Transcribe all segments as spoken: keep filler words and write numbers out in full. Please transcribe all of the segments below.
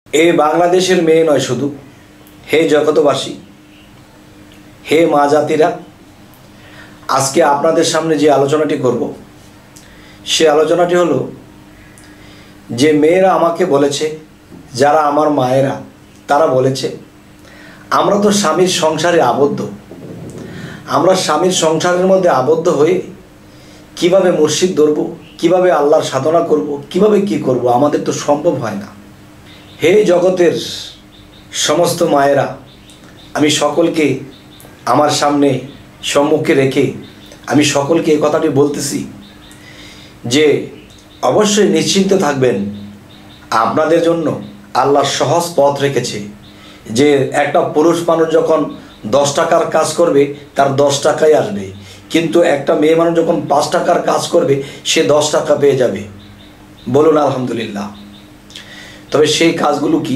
এ বাংলাদেশের মেয়ে নয় শুধু, হে জগতবাসী, হে মা জাতিরা, আজকে আপনাদের সামনে যে আলোচনাটি করব সে আলোচনাটি হলো যে মেয়েরা আমাকে বলেছে, যারা আমার মায়েরা তারা বলেছে আমরা তো স্বামীর সংসারে আবদ্ধ, আমরা স্বামীর সংসারের মধ্যে আবদ্ধ হয়ে কিভাবে মসজিদ ধরব, কিভাবে আল্লাহর সাধনা করব, কিভাবে কি করব, আমাদের তো সম্ভব হয় না। হে জগতের সমস্ত মায়েরা, আমি সকলকে আমার সামনে সম্মুখে রেখে আমি সকলকে এই কথাটি বলতেছি যে অবশ্যই নিশ্চিন্ত থাকবেন, আপনাদের জন্য আল্লাহ সহজ পথ রেখেছে। যে একটা পুরুষ মানুষ যখন দশ টাকার কাজ করবে তার দশ টাকাই আসবে, কিন্তু একটা মেয়ে মানুষ যখন পাঁচ টাকার কাজ করবে সে দশ টাকা পেয়ে যাবে। বলুন আলহামদুলিল্লাহ। তবে সেই কাজগুলো কি?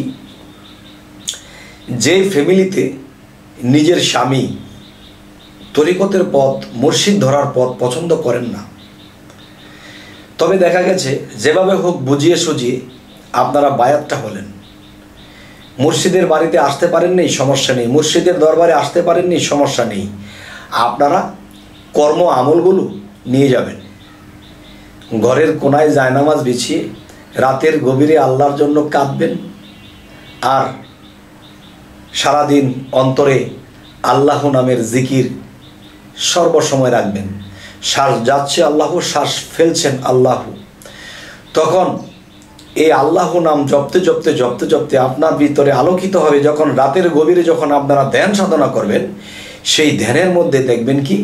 যে ফ্যামিলিতে নিজের স্বামী তরিকতের পথ, মসজিদ ধরার পথ পছন্দ করেন না, তবে দেখা গেছে যেভাবে হোক বুঝিয়ে সুঝিয়ে আপনারা বায়াতটা হলেন, মুর্শিদের বাড়িতে আসতে পারেননি, সমস্যা নেই, মুর্শিদের দরবারে আসতে পারেননি, সমস্যা নেই, আপনারা কর্ম আমলগুলো নিয়ে যাবেন। ঘরের কোনায় জায়নামাজ বিছিয়ে রাতের গভীরে আল্লাহর জন্য কাঁদবেন, আর সারাদিন অন্তরে আল্লাহ নামের জিকির সর্বসময় রাখবেন। শ্বাস যাচ্ছে আল্লাহ, শ্বাস ফেলছেন আল্লাহ, তখন এই আল্লাহ নাম জপতে জপতে জপতে জপতে আপনার ভিতরে আলোকিত হবে। যখন রাতের গভীরে যখন আপনারা ধ্যান সাধনা করবেন, সেই ধ্যানের মধ্যে দেখবেন কি,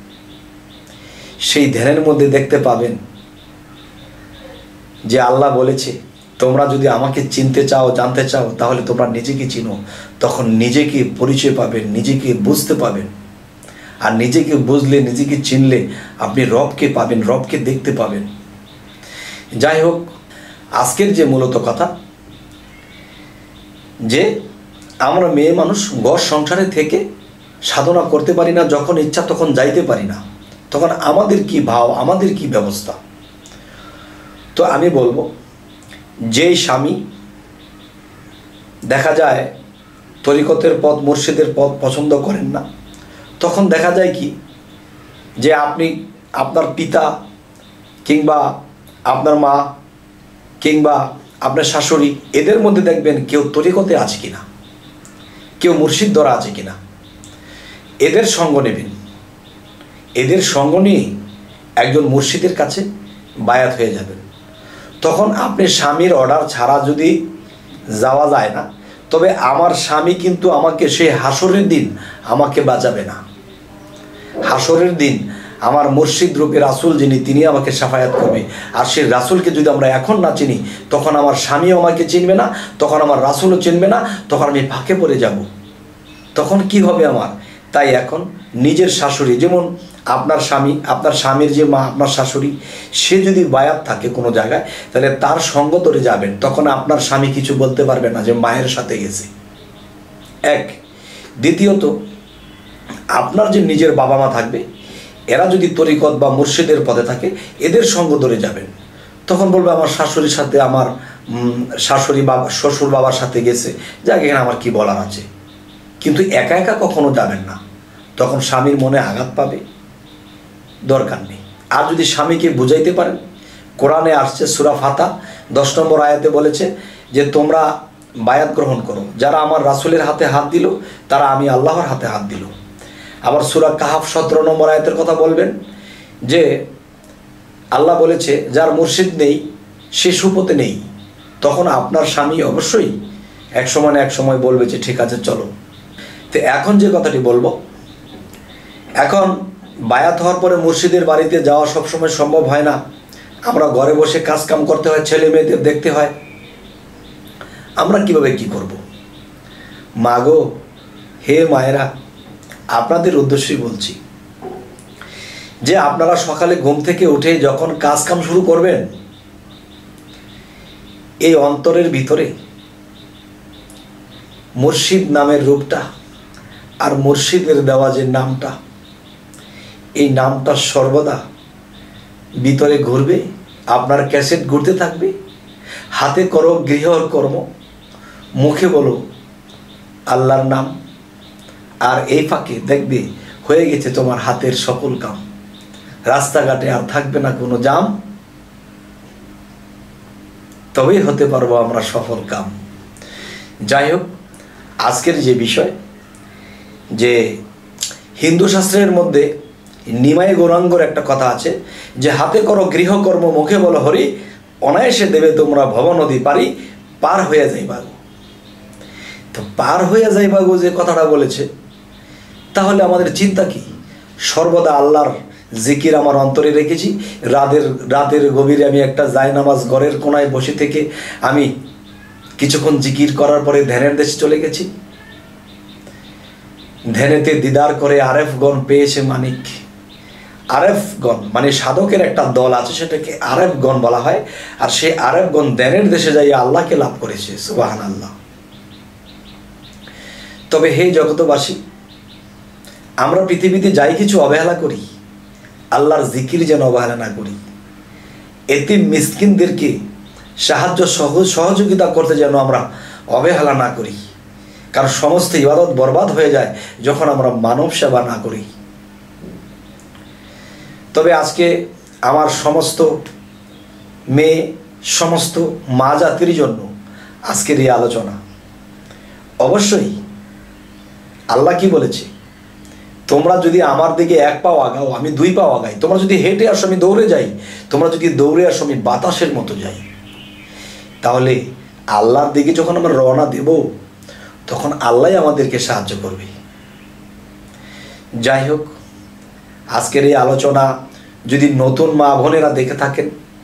সেই ধ্যানের মধ্যে দেখতে পাবেন যে আল্লাহ বলেছে তোমরা যদি আমাকে চিনতে চাও, জানতে চাও, তাহলে তোমরা নিজেকে চিনো। তখন নিজেকে পরিচয় পাবেন, নিজেকে বুঝতে পাবেন, আর নিজেকে বুঝলে, নিজেকে চিনলে আপনি রবকে পাবেন, রবকে দেখতে পাবেন। যাই হোক, আজকের যে মূলত কথা, যে আমরা মেয়ে মানুষ ঘর সংসারে থেকে সাধনা করতে পারি না, যখন ইচ্ছা তখন যাইতে পারি না, তখন আমাদের কি ভাব, আমাদের কি ব্যবস্থা। তো আমি বলবো, যেই স্বামী দেখা যায় তরিকতের পথ, মুর্শিদের পথ পছন্দ করেন না, তখন দেখা যায় কি যে আপনি আপনার পিতা কিংবা আপনার মা কিংবা আপনার শাশুড়ি, এদের মধ্যে দেখবেন কেউ তরিকতে আছে কিনা, কেউ মুর্শিদ ধরা আছে কিনা, এদের সঙ্গ নেবেন। এদের সঙ্গ নিয়ে একজন মুর্শিদের কাছে বায়াত হয়ে যাবেন। তখন আপনি স্বামীর অর্ডার ছাড়া যদি যাওয়া যায় না, তবে আমার স্বামী কিন্তু আমাকে সেই হাসরের দিন আমাকে বাঁচাবে না। হাসরের দিন আমার মুর্শিদ রূপে রাসূল যিনি, তিনি আমাকে সাফায়াত করবে। আর সেই রাসূলকে যদি আমরা এখন না চিনি, তখন আমার স্বামীও আমাকে চিনবে না, তখন আমার রাসূলও চিনবে না, তখন আমি ফাঁকে পড়ে যাব। তখন কি হবে আমার? তাই এখন নিজের শাশুড়ি, যেমন আপনার স্বামী, আপনার স্বামীর যে মা, আপনার শাশুড়ি, সে যদি বায়াত থাকে কোনো জায়গায়, তাহলে তার সঙ্গ ধরে যাবেন। তখন আপনার স্বামী কিছু বলতে পারবে না যে মায়ের সাথে গেছে। এক। দ্বিতীয়ত, আপনার যে নিজের বাবা মা থাকবে, এরা যদি তরিকত বা মুর্শিদের পথে থাকে, এদের সঙ্গ ধরে যাবেন। তখন বলবে আমার শাশুড়ির সাথে, আমার শাশুড়ি বাবা, শ্বশুর বাবার সাথে গেছে, যাক এখানে আমার কি বলার আছে। কিন্তু একা একা কখনো যাবেন না, তখন স্বামীর মনে আঘাত পাবে, দরকার নেই। আর যদি স্বামীকে বুঝাইতে পারেন, কোরআনে আসছে সূরা ফাতা দশ নম্বর আয়াতে বলেছে যে তোমরা বায়াত গ্রহণ করো, যারা আমার রাসূলের হাতে হাত দিল তারা আমি আল্লাহর হাতে হাত দিল। আবার সূরা কাহাফ সতেরো নম্বর আয়াতের কথা বলবেন যে আল্লাহ বলেছে যার মুর্শিদ নেই সে সুপথে নেই। তখন আপনার স্বামী অবশ্যই এক সময় না এক সময় বলবে যে ঠিক আছে চলো। তো এখন যে কথাটি বলবো, এখন বায়াত হওয়ার পরে মুর্শিদের বাড়িতে যাওয়া সবসময় সম্ভব হয় না, আমরা ঘরে বসে কাজ কাম করতে হয়, ছেলে মেয়েদের দেখতে হয়, আমরা কিভাবে কি করব? মাগো, হে মায়েরা, আপনাদের উদ্দেশ্যেই বলছি যে আপনারা সকালে ঘুম থেকে উঠে যখন কাজ কাম শুরু করবেন, এই অন্তরের ভিতরে মুর্শিদ নামের রূপটা আর মুর্শিদের দেওয়া যে নামটা, এই নামটা সর্বদা ভিতরে ঘুরবে, আপনার ক্যাসেট ঘুরতে থাকবে। হাতে করো গৃহর কর্ম, মুখে বলো আল্লাহর নাম, আর এই ফাঁকে দেখবে হয়ে গেছে তোমার হাতের সকল কাম। রাস্তাঘাটে আর থাকবে না কোনো জাম, তবেই হতে পারবো আমরা সফল কাম। যাই হোক, আজকের যে বিষয়, যে হিন্দু শাস্ত্রের মধ্যে নিমাই গৌরাঙ্গর একটা কথা আছে যে হাতে করো গৃহকর্ম, মুখে বলো হরি, অনায়াসে দেবে তোমরা ভব নদী পারি, পার হয়ে যাইবা গো। তো পার হয়ে যাইবা গো যে কথাটা বলেছে, তাহলে আমাদের চিন্তা কি? সর্বদা আল্লাহর জিকির আমার অন্তরে রেখেছি। রাতের রাতের গভীরে আমি একটা জায়নামাজ ঘরের কোনায় বসে থেকে আমি কিছুক্ষণ জিকির করার পরে ধ্যানের দেশে চলে গেছি। ধ্যানেতে দিদার করে আরেফগণ পেয়েছে মানিক। আরেফগণ মানে সাধকের একটা দল আছে, সেটাকে আরেফগণ বলা হয়। আর সেই আরেফগণ ধ্যানের দেশে যাই আল্লাহকে লাভ করেছে। সুবহানাল্লাহ। তবে হে জগতবাসী, আমরা পৃথিবীতে যাই কিছু অবহেলা করি, আল্লাহর জিকির যেন অবহেলা না করি। এতিম মিসকিনদেরকে সাহায্য সহজ সহযোগিতা করতে যেন আমরা অবহেলা না করি, কারণ সমস্ত ইবাদত বরবাদ হয়ে যায় যখন আমরা মানব সেবা না করি। তবে আজকে আমার সমস্ত মেয়ে, সমস্ত মা জাতির জন্য আজকের এই আলোচনা। অবশ্যই আল্লাহ কি বলেছে, তোমরা যদি আমার দিকে এক পাও আগাও, আমি দুই পাও আগাই। তোমরা যদি হেঁটে আসো, আমি দৌড়ে যাই। তোমরা যদি দৌড়ে আসো, আমি বাতাসের মতো যাই। তাহলে আল্লাহর দিকে যখন আমরা রওনা দেব, তখন আল্লাহ আমাদেরকে সাহায্য করবে। যাই হোক, আজকের এই আলোচনা যদি নতুন মা বোনেরা দেখে থাকেন,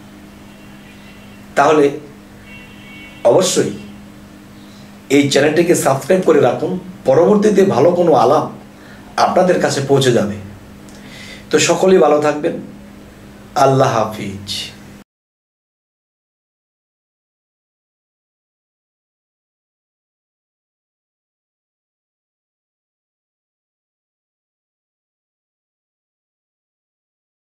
তাহলে অবশ্যই এই চ্যানেলটিকে সাবস্ক্রাইব করে রাখুন। পরবর্তীতে ভালো কোনো আলাপ আপনাদের কাছে পৌঁছে যাবে। তো সকলেই ভালো থাকবেন। আল্লাহ হাফিজ।